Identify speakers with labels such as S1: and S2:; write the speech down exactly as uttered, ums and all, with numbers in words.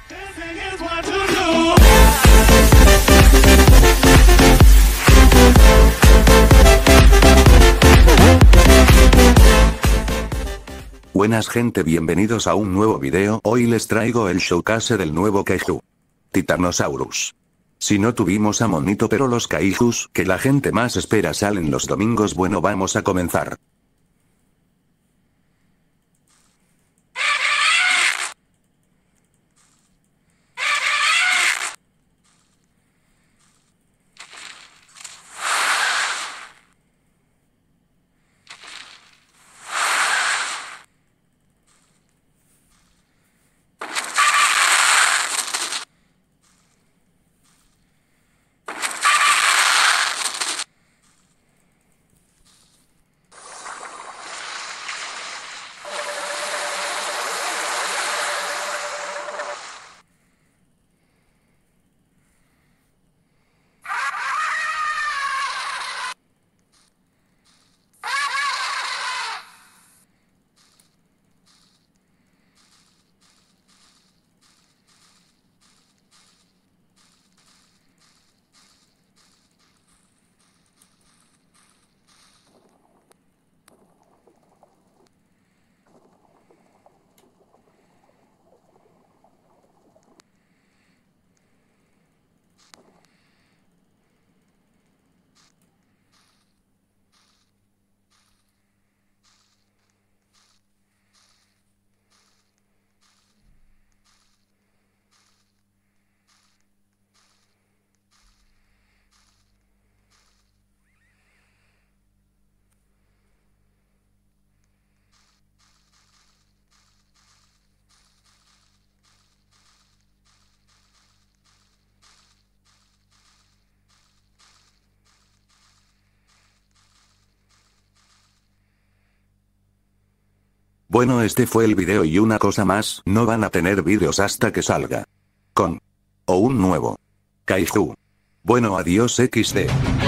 S1: Buenas gente, bienvenidos a un nuevo video. Hoy les traigo el showcase del nuevo Kaiju Titanosaurus. Si no tuvimos a Monito, pero los Kaijus que la gente más espera salen los domingos. Bueno, vamos a comenzar. Bueno, este fue el video y una cosa más, no van a tener vídeos hasta que salga con o un nuevo Kaiju. Bueno, adiós equis de.